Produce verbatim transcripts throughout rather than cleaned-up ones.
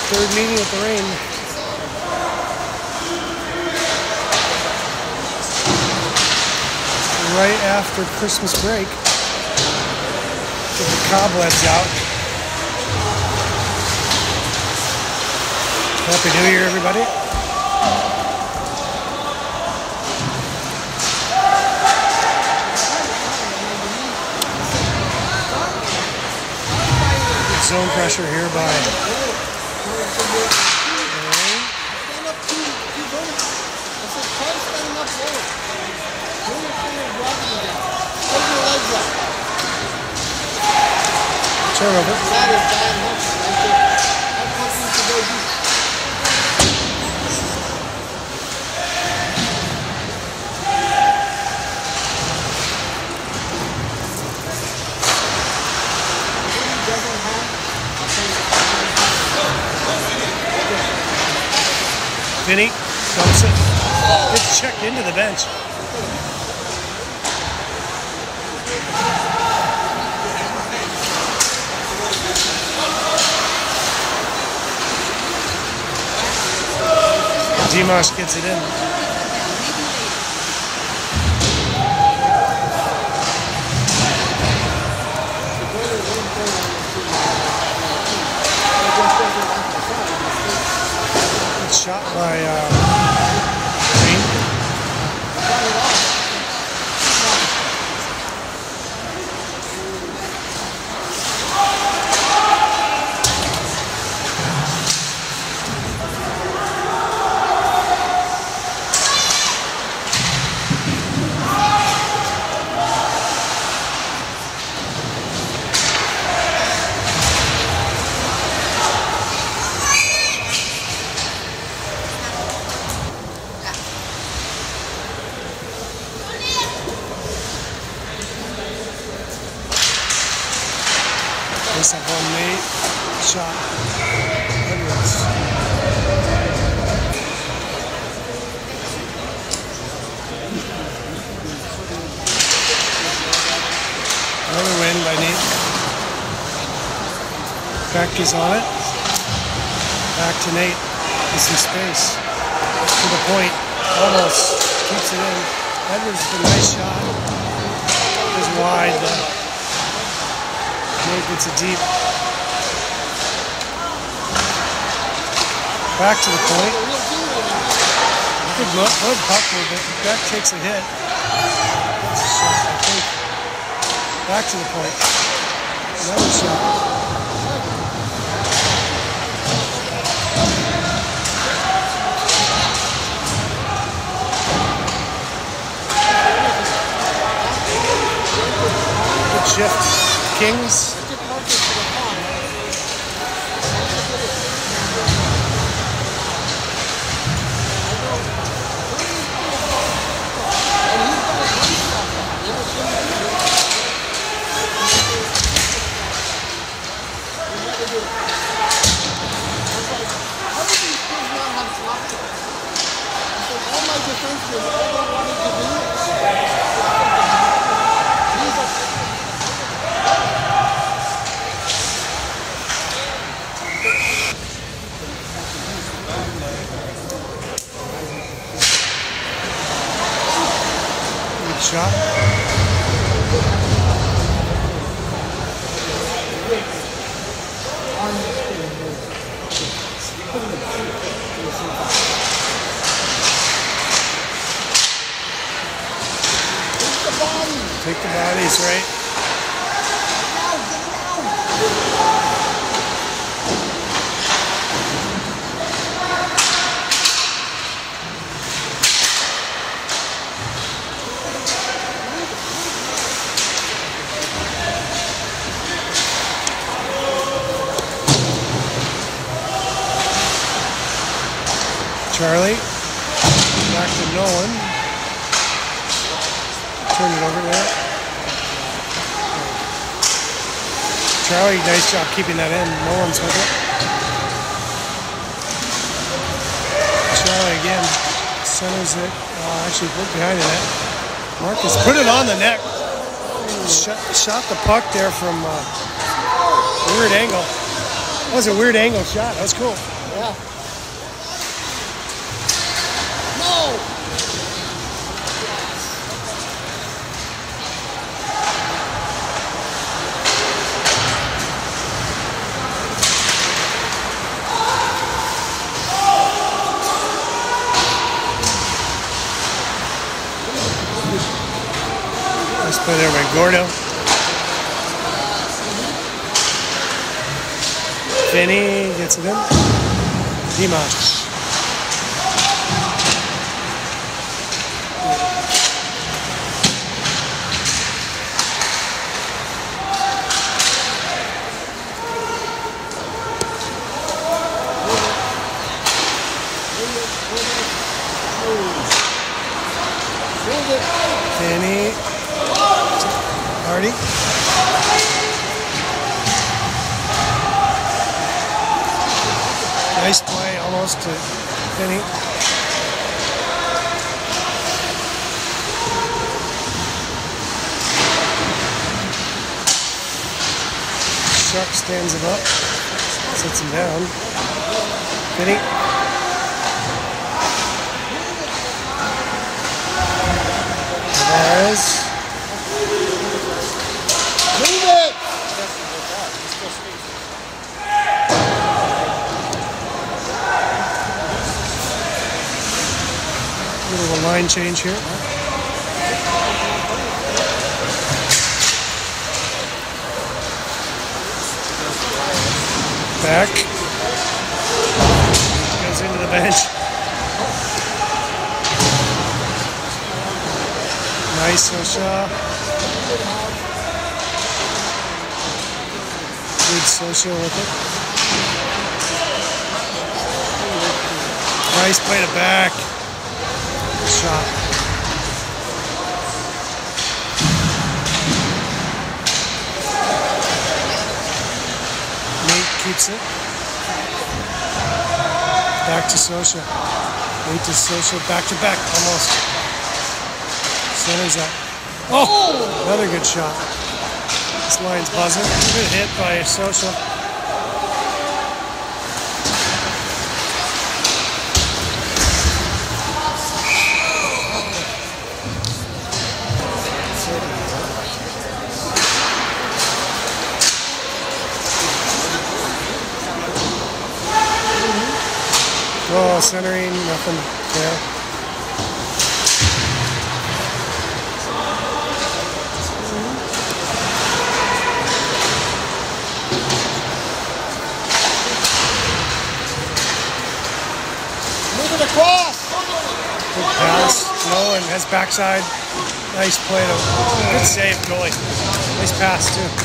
Third meeting with the rain. Right after Christmas break. Get the cobwebs out. Happy New Year, everybody. Good zone pressure here by turnover. Vinny dumps it. Gets checked into the bench. Dimash gets it in. Good shot by uh, Green. Face up on Nate. Shot. Edwards. Another win by Nate. Factors on it. Back to Nate. With some space. To the point. Almost keeps it in. Edwards with a nice shot. Is wide though. Nate gets it deep. Back to the point. Good look, good puck movement. Beck takes a hit. That's a shot, I think. Back to the point. Another shot. Good shift. Kings. Shot. Take the bodies, right? Charlie, back to Nolan. Turn it over there. Charlie, nice job keeping that in. Nolan's with it. Charlie again centers it. Uh, actually, put behind the net. Marcus put it on the net. Shot, shot the puck there from uh, a weird angle. That was a weird angle shot. That was cool. Yeah. No! Let's play there by Gordo. Vinny gets it in. Dimash. Vinny. Hardy. Nice play, almost to Vinny. Shark stands him up, sits him down. Vinny. Tavares. Move it! Little of a line change here. Back. Goes into the bench. Nice, Osha. Good social with it. Nice play to back. Shot. Nate keeps it. Back to social. Nate to social. Back to back. Almost. Centers up. Oh! Another good shot. This line's buzzing. Good hit by social. Oh, centering, nothing there. Move it across! Good pass, low and has backside. Nice play to, good save, goalie. Nice pass too.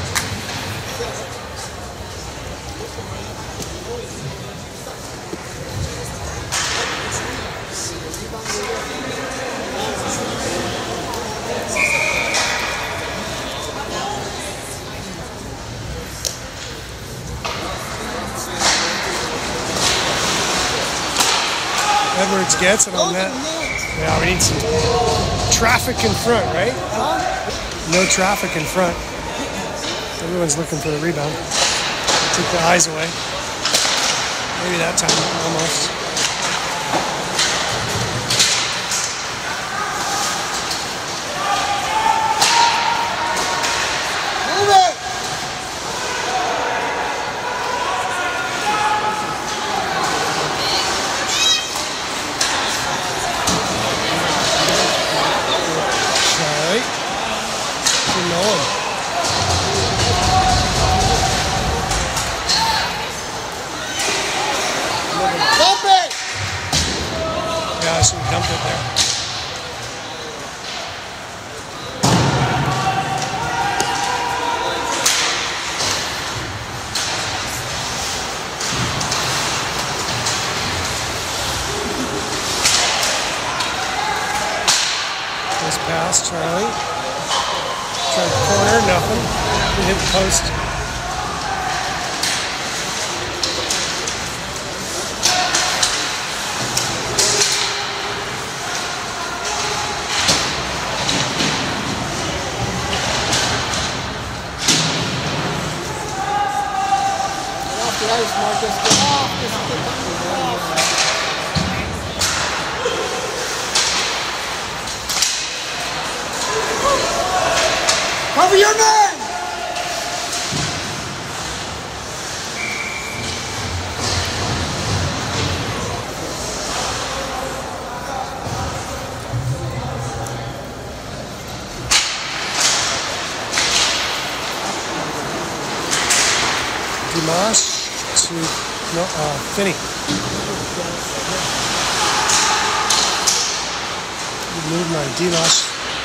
Edwards gets it on that. Yeah, we need some traffic in front, right? No traffic in front. Everyone's looking for the rebound. Took the eyes away. Maybe that time, almost. Yeah, I should have dumped it there. Nice pass, Charlie. Tried the corner, nothing. We hit the post. Nice, Marcus. Get off. Just get off. Cover your man! Dimash to no, uh, Finney. Move my Dimash.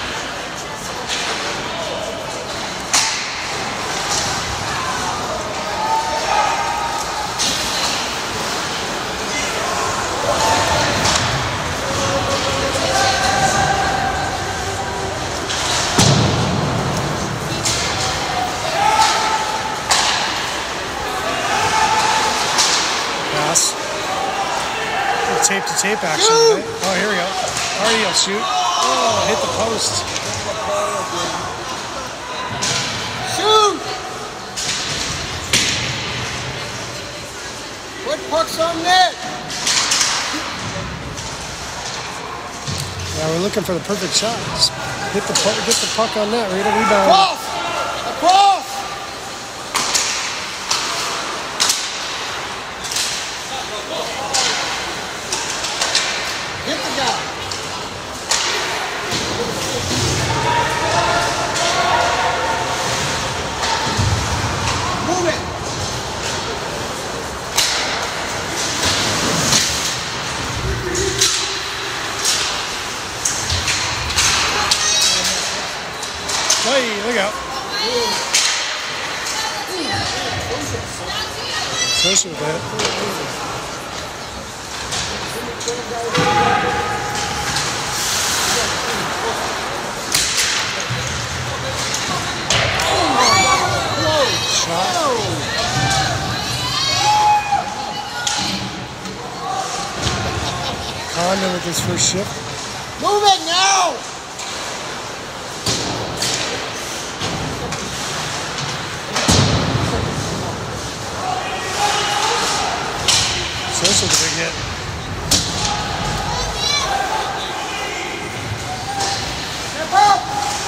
Pass. Tape to tape action. Right? Oh, here we go. Already will shoot. Oh, hit the post. Shoot! Put pucks on net. Yeah, we're looking for the perfect shot. Just hit the puck, get the puck on net. We're gonna rebound. Across! Across! Hit the guy. Move it. Hey, look out. Especially with that. Shot. Condon with his first shift. Move it now! So this was a big hit. Step up!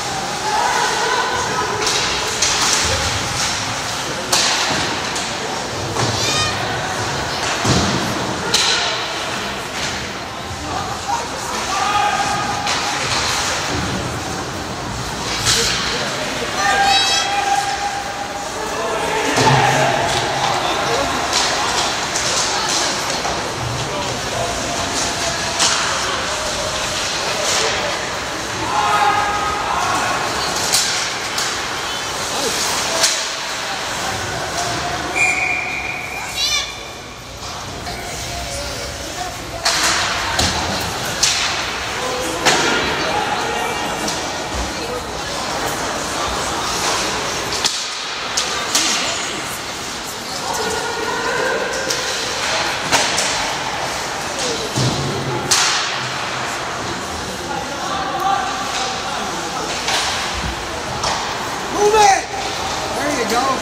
Move it! There you go.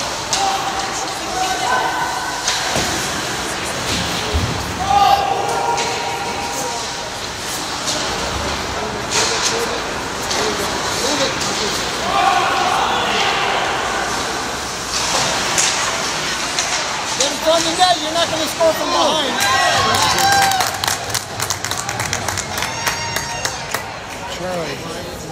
Get it on the net, you're not going to score from behind. Charlie.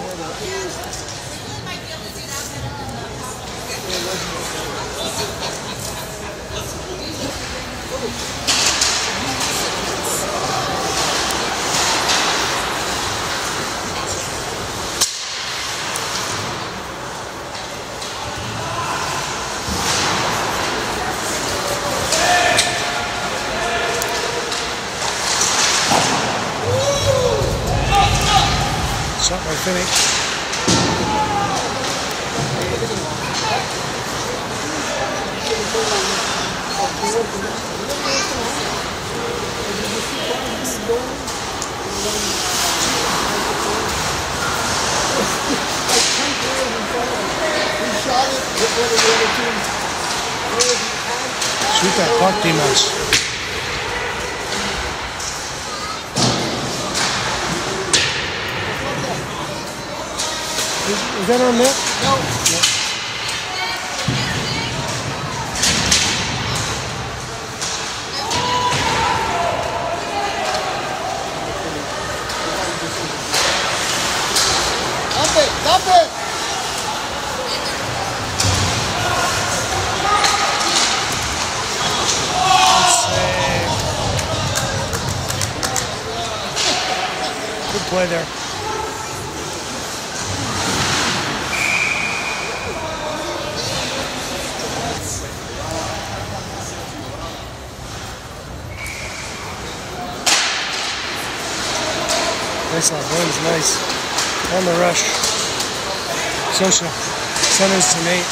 Shot by Finney. He shot it with one of the other teams. Shoot that puck, Dimash. Is, is that on net? No. No. Dump it, dump it! Good play there. Nice on Williams, nice. On the rush. Social. Centers to Nate.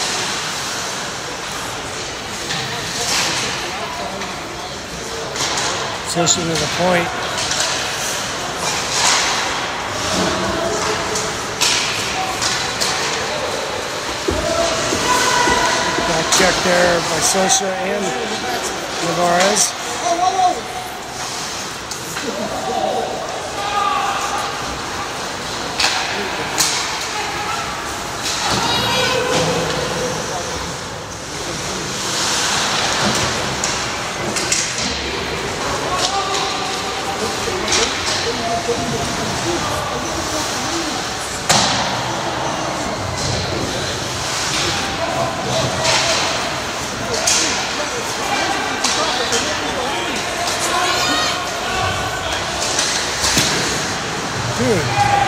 Social to the point. Back check there by Social and Navarez. Dude.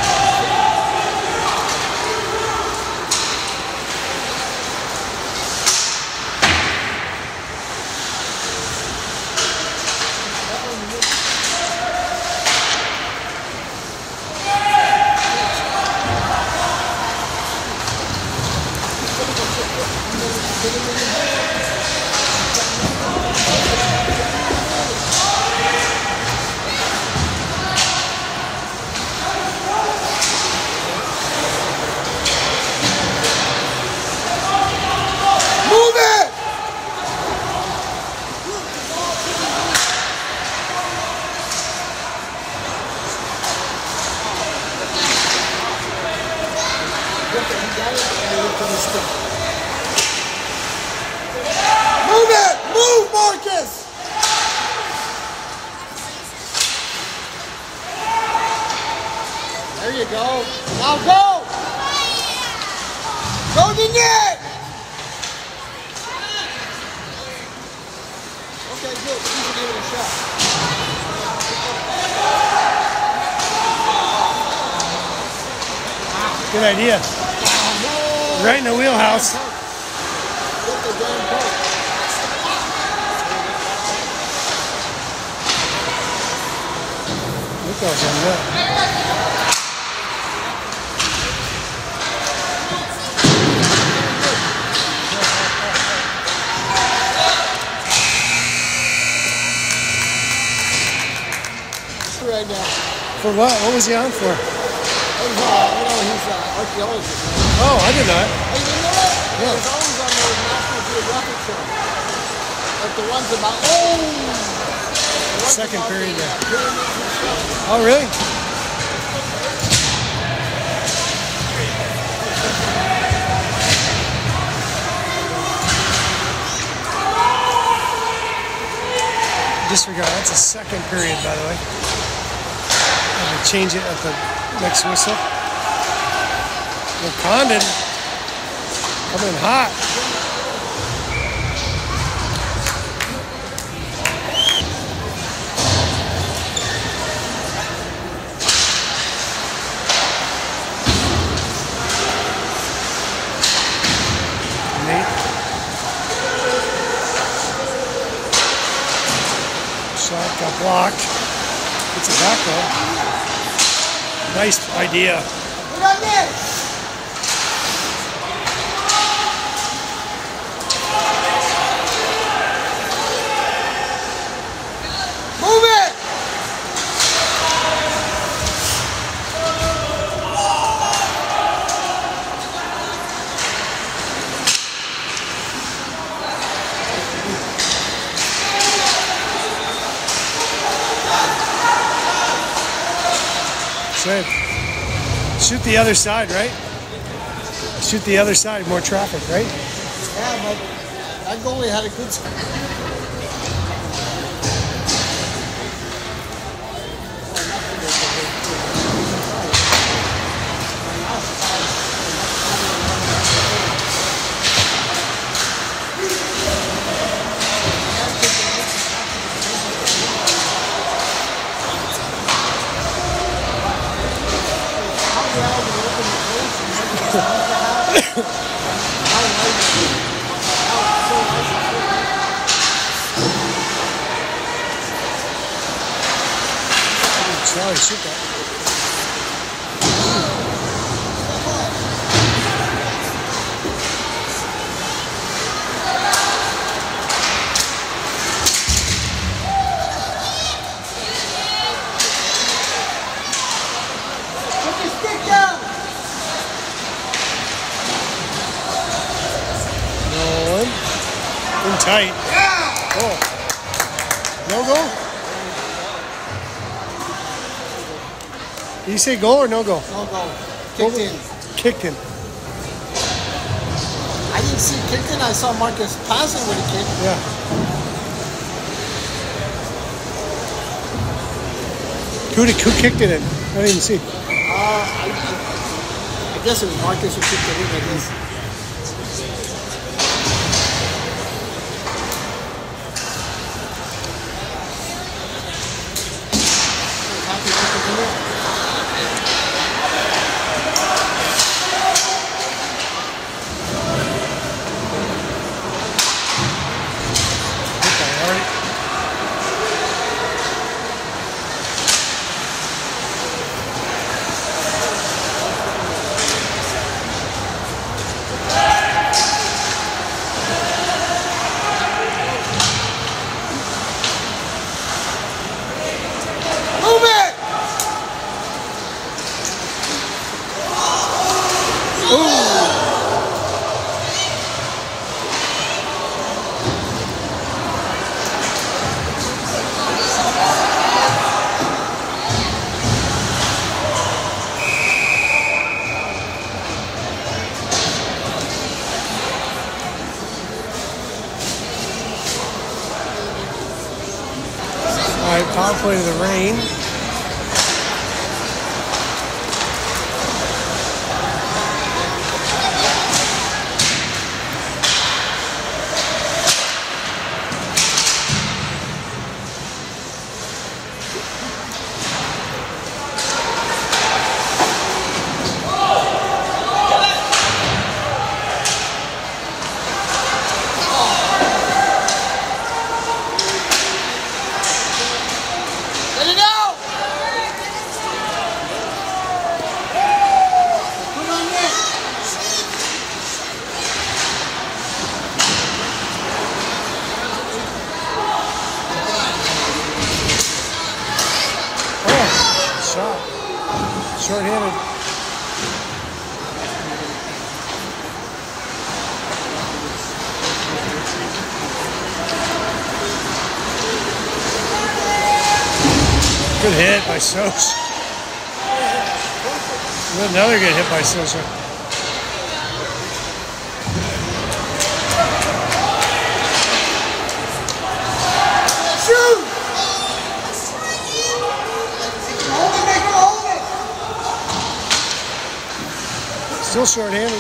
Move it! Move, Marcus! There you go. Now go! Go to net! Okay, good. You can give it a shot. Good idea. Right in the wheelhouse. Get the damn poke. Look out on that. Right now. For what? What was he on for? He's, uh, you know, he's uh, archaeologist. Oh, I did not. Oh, you didn't know that? Yeah. He's always on those National Geographic shows. Like the ones about, oh! The ones Second about period the, there. uh, pyramids and stuff. Oh, really? Disregard. That's a second period, by the way. I'm going to change it at the next whistle. Well, Condon coming in hot. Nate. Shot got blocked. It's a back though. Nice idea. Put on this! Move it! saying. Shoot the other side, right? Shoot the other side, more traffic, right? Yeah, but that goalie had a good score. Charlie, shoot that. Put your stick down. Nolan. In tight. Yeah. Oh. No goal? Did you say goal or no goal? No goal. Kicked in. Kicked in. I didn't see kicked in. I saw Marcus passing with a kick. Yeah. Who, did, who kicked it in? I didn't even see. Uh, I, I guess it was Marcus who kicked it in, I guess. Happy with the winner. All right, power play to the rain. Short-handed. Good hit by Sosa. Another good hit by Sosa. Shoot! Still short-handed.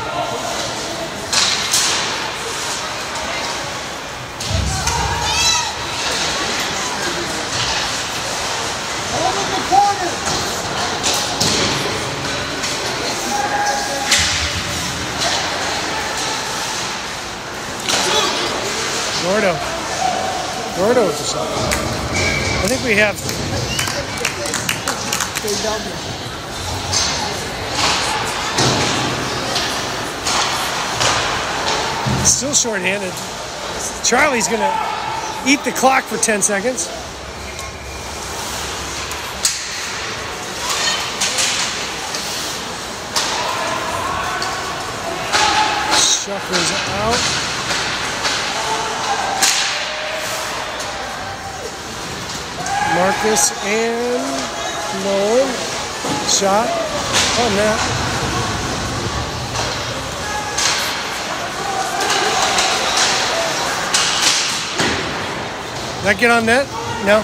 Hold in the corner. Gordo. Gordo with the shot. I think we have. Stay down there. Still short-handed. Charlie's gonna eat the clock for ten seconds. Shuffles out. Marcus and Nolan. Shot on that. Did that get on net? No.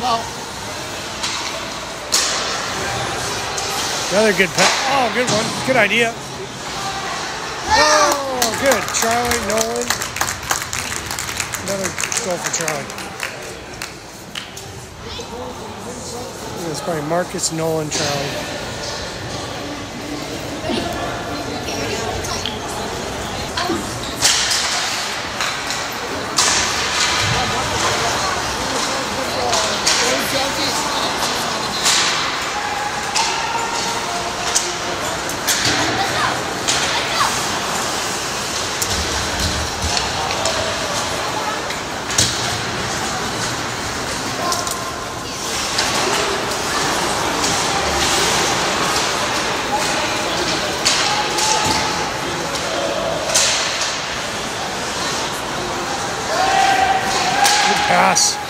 Another good pass. Oh, good one. Good idea. Oh, good. Charlie, Nolan. Another goal for Charlie. It's probably Marcus, Nolan, Charlie. Pass.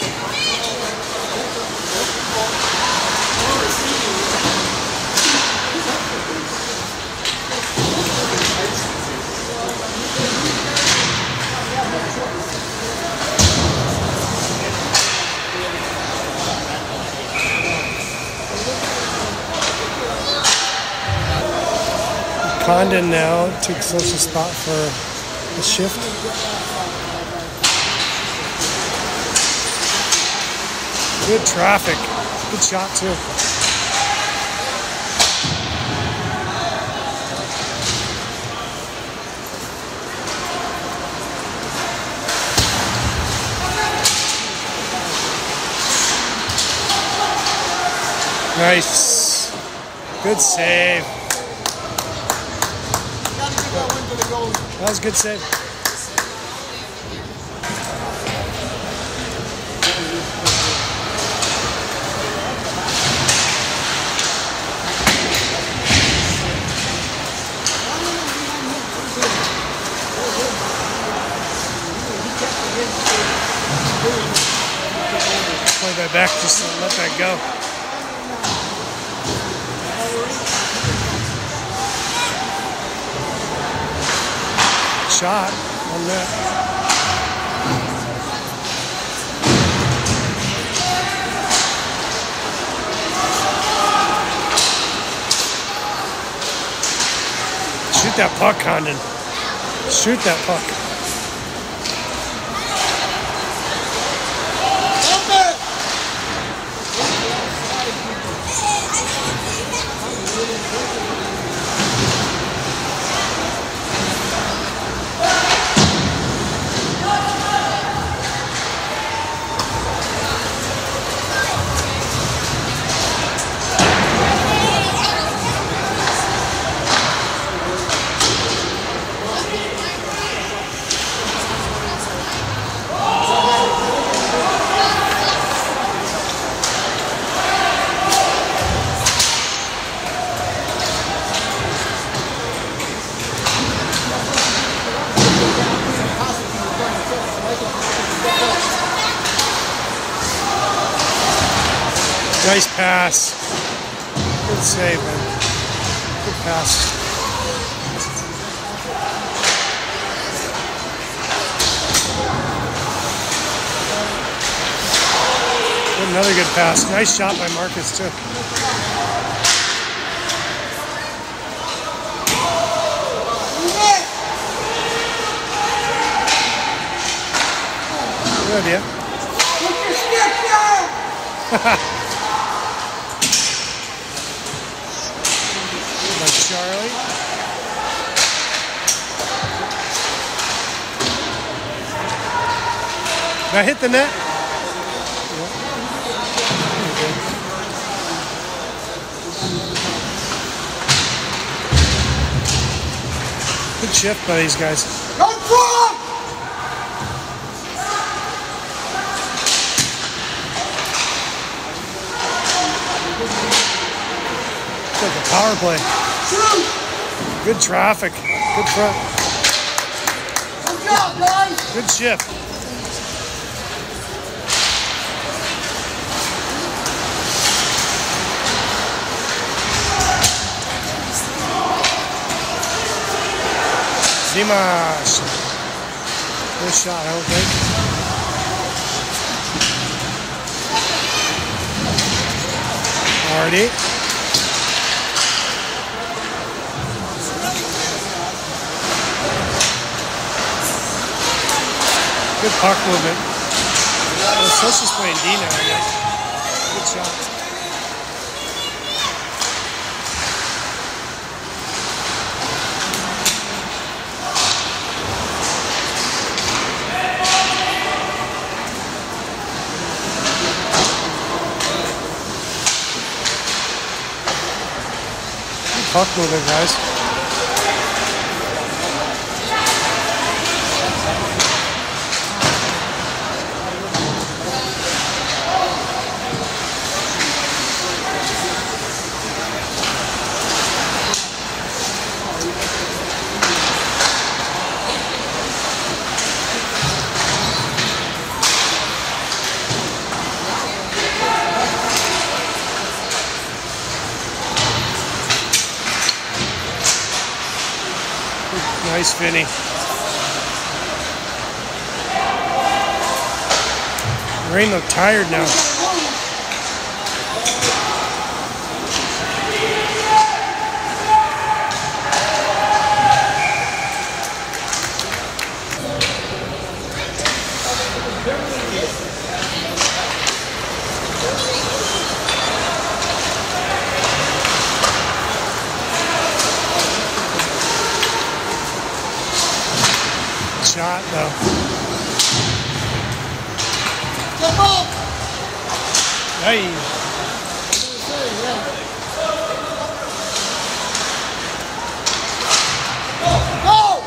Condon now took close spot for the shift. Good traffic. Good shot too. Nice. Good save. That was a good save. Play that back, just let that go. Shot on that. Shoot that puck, Condon. Shoot that puck. Nice pass. Good save, man. Good pass. Good, another good pass. Nice shot by Marcus, too. Good idea. Charlie. Did I hit the net? Yeah. Good shift by these guys. It's like a power play. Good traffic. Good front. Good job, guys. Good shift. Zimas. Good shot, I don't think. Hardy. Good puck movement. Well, Sosa's playing D now, I guess. Good shot. Puck moving, guys. Nice, Vinny. Rain look tired now. Shot though. Jump up! Hey. Go!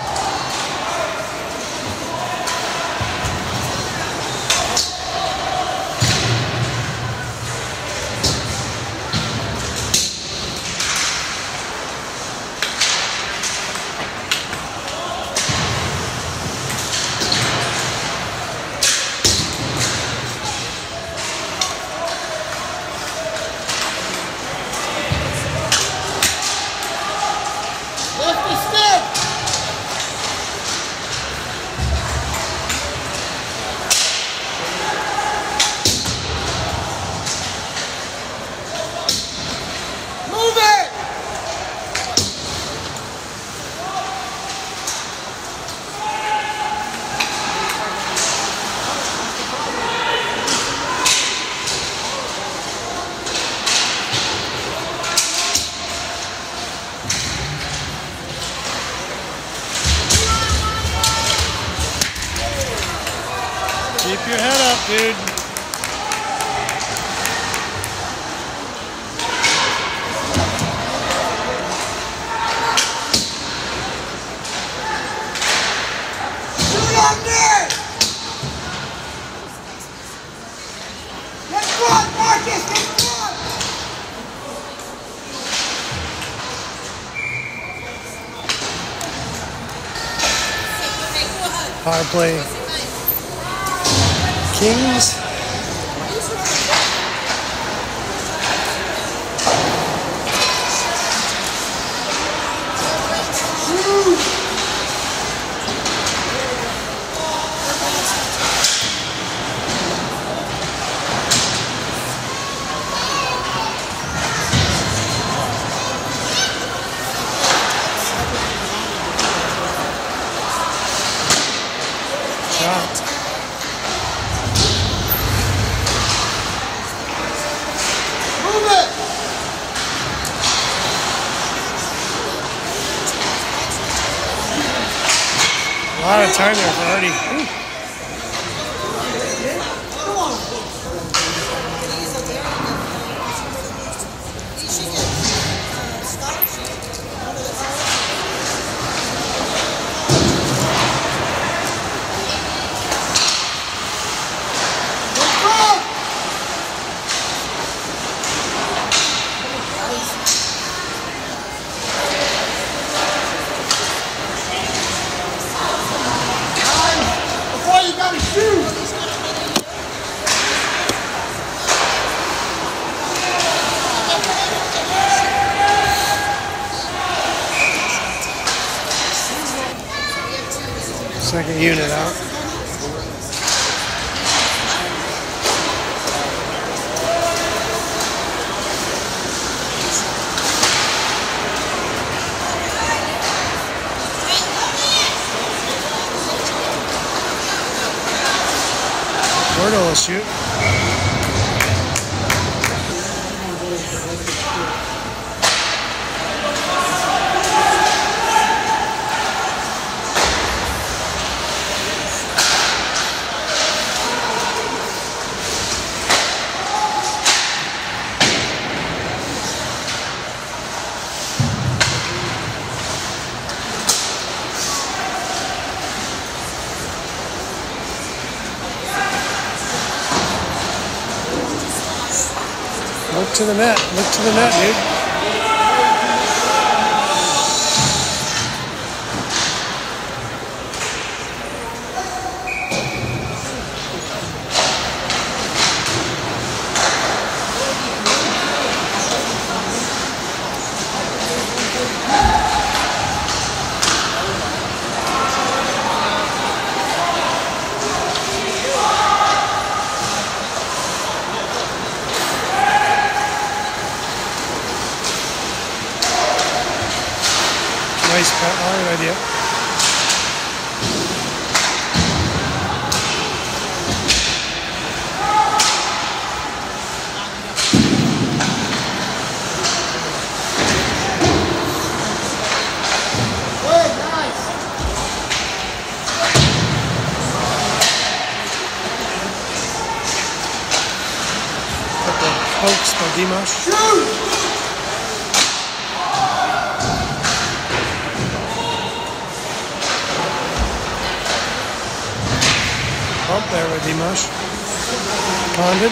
Keep your head up, dude. Shoot on there! Get front, Marcus! Get front! Power play. Kings. Shot. A lot of time there for Artie. Ooh. Second unit out. Gordo will shoot. Look to the net. Look to the net, dude. Nice cut, all right idea. Couple pokes by Dimash. Shoot! Bump there with Dimash. Condon.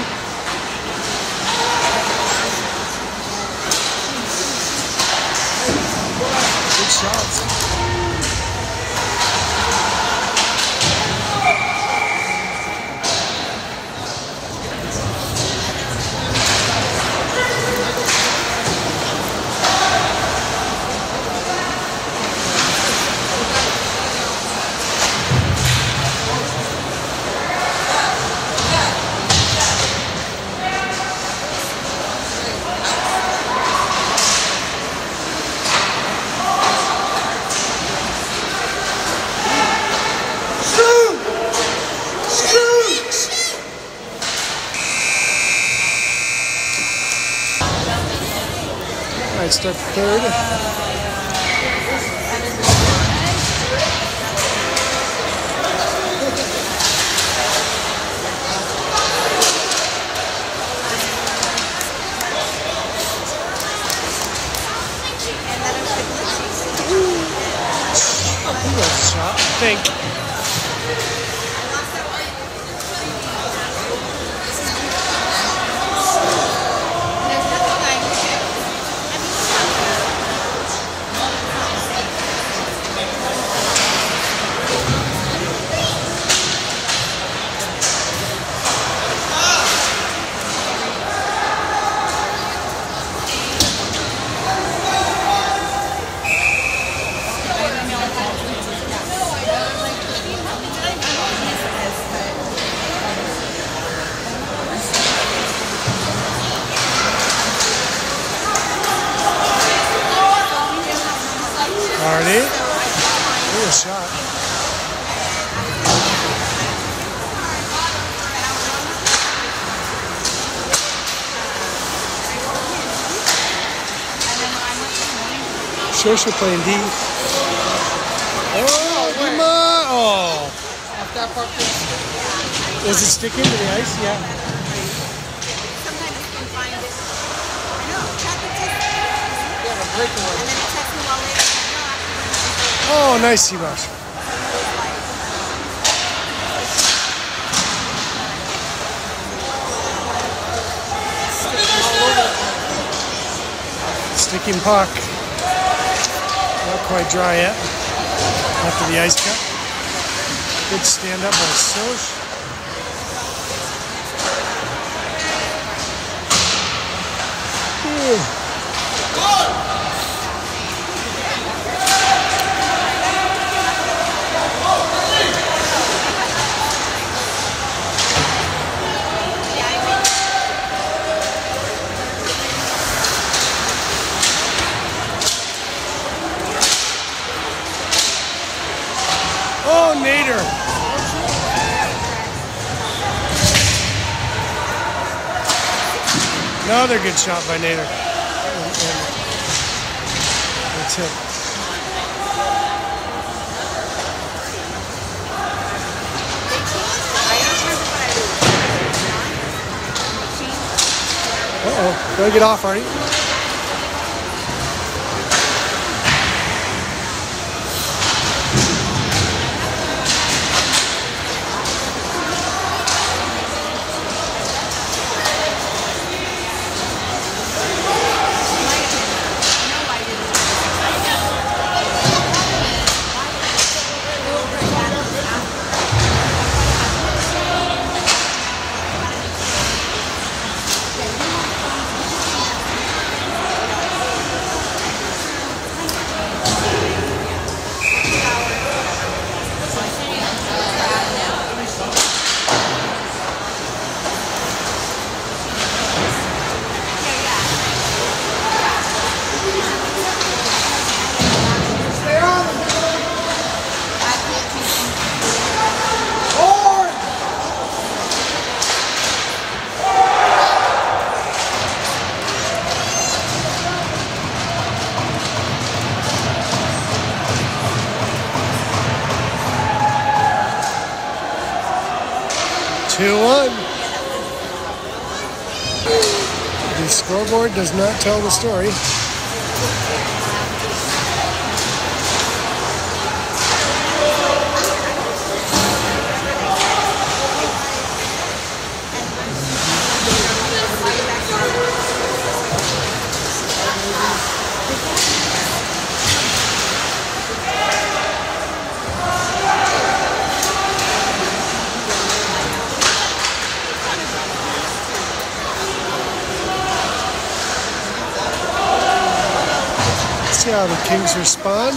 Good shots. All right, start the third. He got a shot, I think. Already? Ooh, a shot. Shosha playing D. Oh, come on! Oh. Off that part. Does it stick into the ice? Yeah. Sometimes you can find it. I know. Check it. Yeah, the breakaway. And then it checks me while later. Oh, nice, Dimash. Sticking puck. Not quite dry yet. After the ice cut. Good stand up by Soch. Oh, Nader. Another good shot by Nader. That's it. Uh-oh. Gotta get off, Artie. two one. The scoreboard does not tell the story. See how the Kings respond.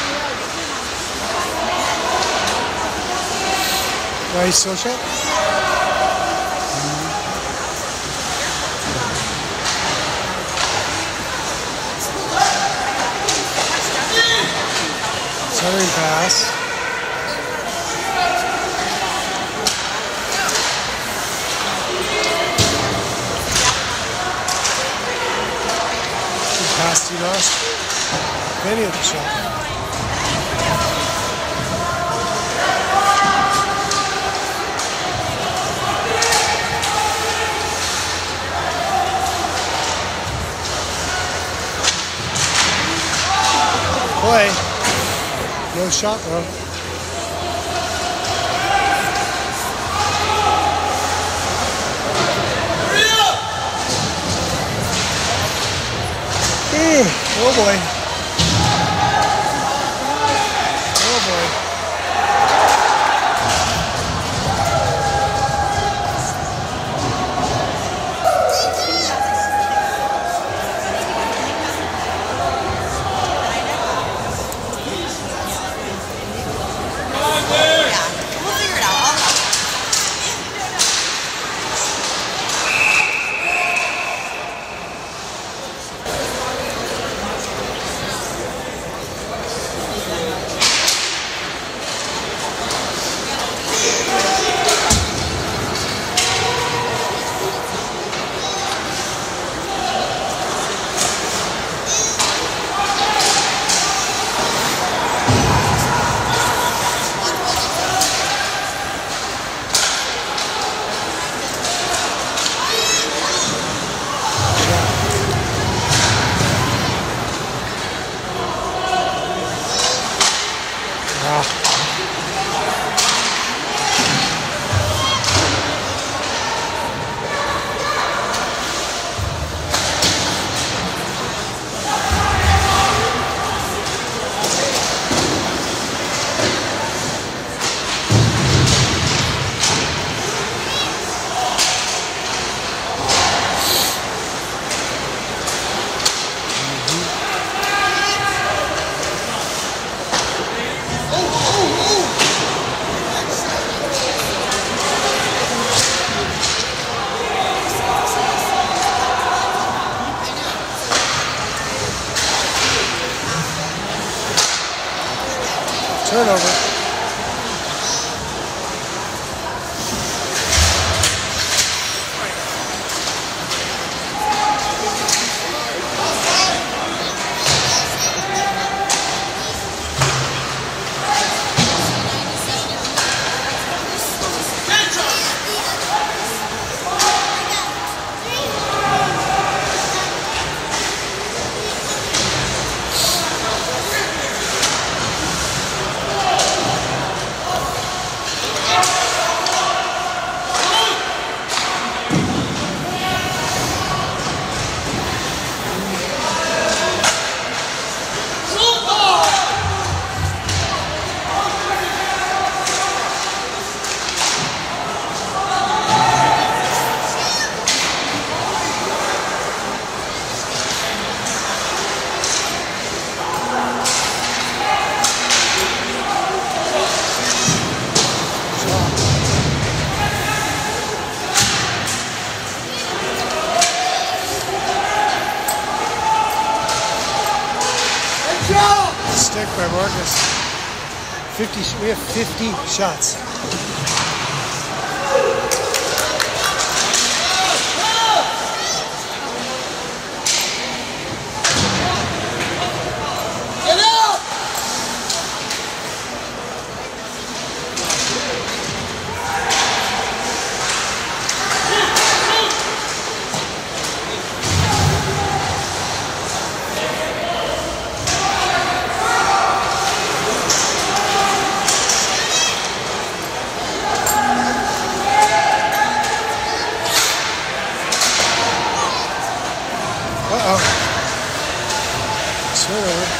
Nice social. Centering pass. Good pass to Ross. Many of the shot. Play. No shot though. Oh boy. right, Marcus. fifty. We have fifty shots. Get out! Uh-oh. Turnover.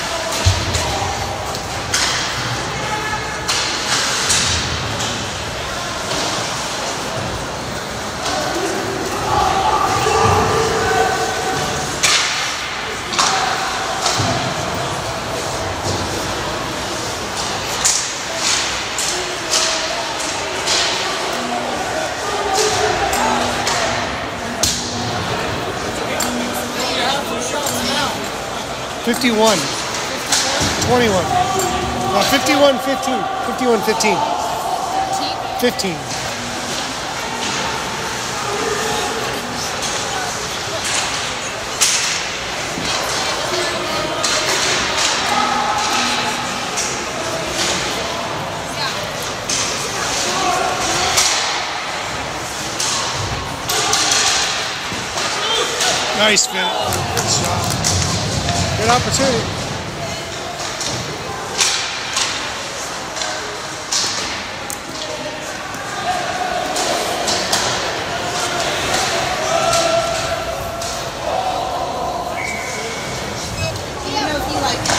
fifty-one. twenty-one. No, fifty-one fifteen. fifty-one fifteen. fifteen. Nice, Finn. Good shot. Good opportunity. Do you know if you like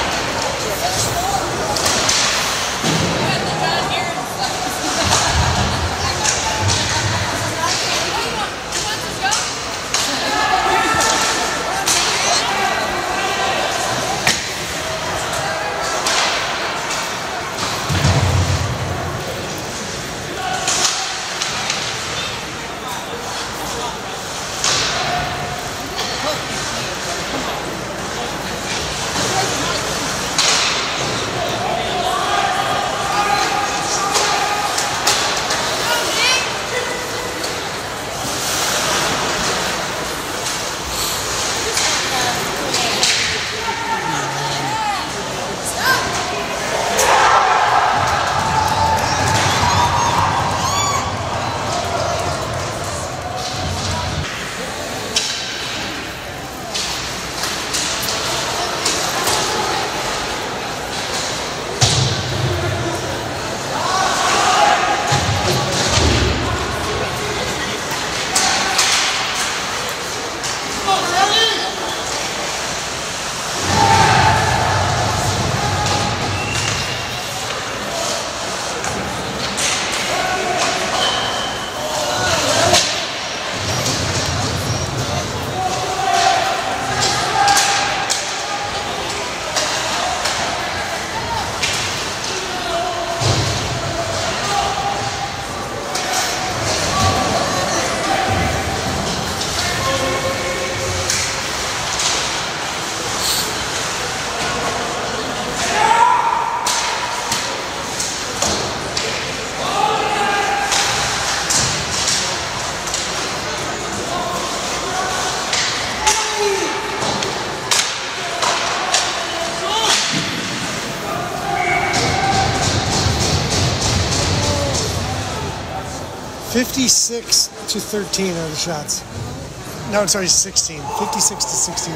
fifty-six to thirteen are the shots. No, sorry, sixteen. fifty-six to sixteen.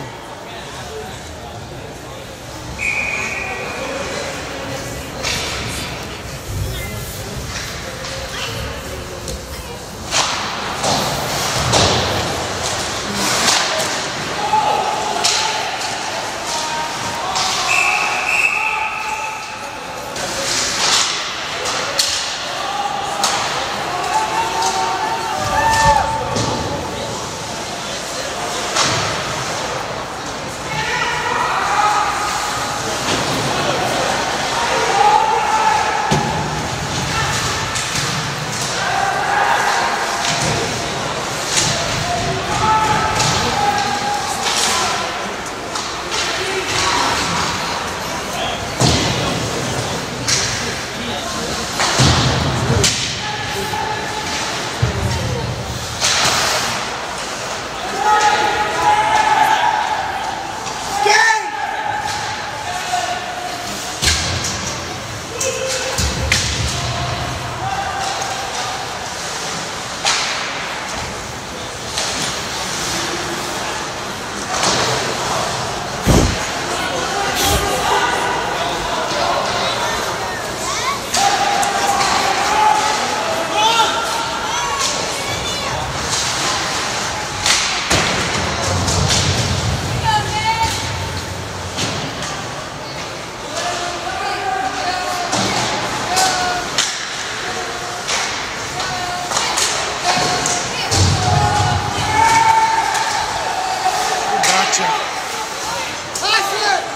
Gotcha. Pass it!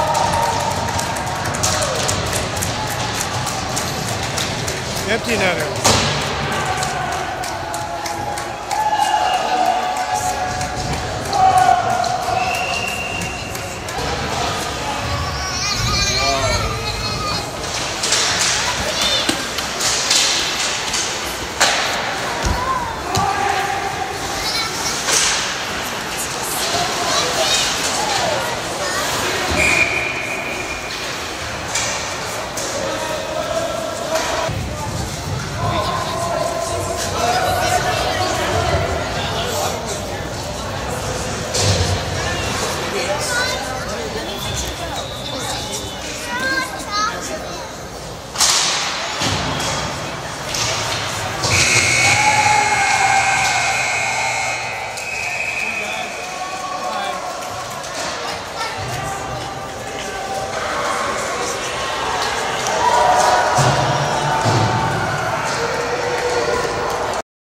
Empty netter.